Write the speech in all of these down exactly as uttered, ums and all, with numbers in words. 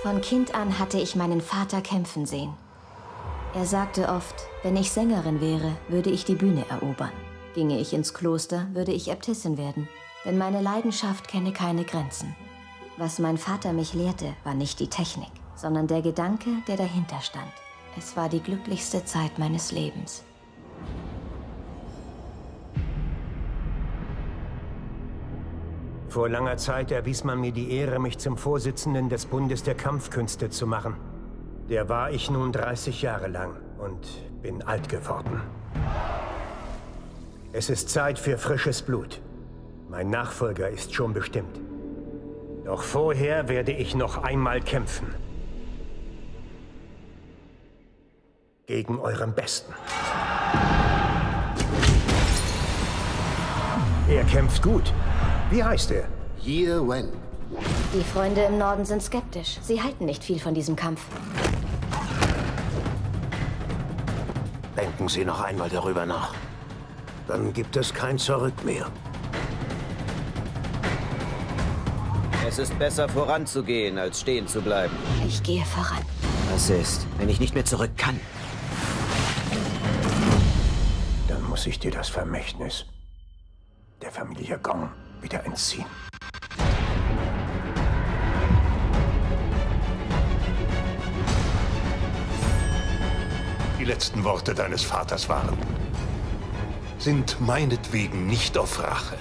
Von Kind an hatte ich meinen Vater kämpfen sehen. Er sagte oft, wenn ich Sängerin wäre, würde ich die Bühne erobern. Ginge ich ins Kloster, würde ich Äbtissin werden. Denn meine Leidenschaft kenne keine Grenzen. Was mein Vater mich lehrte, war nicht die Technik, sondern der Gedanke, der dahinter stand. Es war die glücklichste Zeit meines Lebens. Vor langer Zeit erwies man mir die Ehre, mich zum Vorsitzenden des Bundes der Kampfkünste zu machen. Der war ich nun dreißig Jahre lang und bin alt geworden. Es ist Zeit für frisches Blut. Mein Nachfolger ist schon bestimmt. Doch vorher werde ich noch einmal kämpfen. Gegen euren Besten. Er kämpft gut. Wie heißt er? Ye Wen. Die Freunde im Norden sind skeptisch. Sie halten nicht viel von diesem Kampf. Denken Sie noch einmal darüber nach. Dann gibt es kein Zurück mehr. Es ist besser voranzugehen, als stehen zu bleiben. Ich gehe voran. Was ist, wenn ich nicht mehr zurück kann? Dann muss ich dir das Vermächtnis der Familie Gong wieder entziehen. Die letzten Worte deines Vaters waren, sind meinetwegen nicht auf Rache.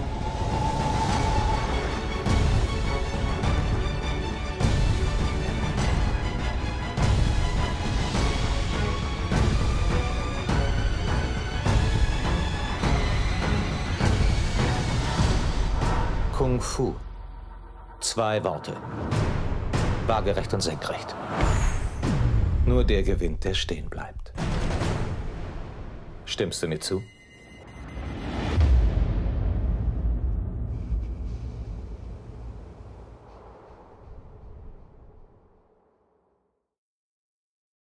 Kung Fu. Zwei Worte. Waagerecht und senkrecht. Nur der gewinnt, der stehen bleibt. Stimmst du mir zu?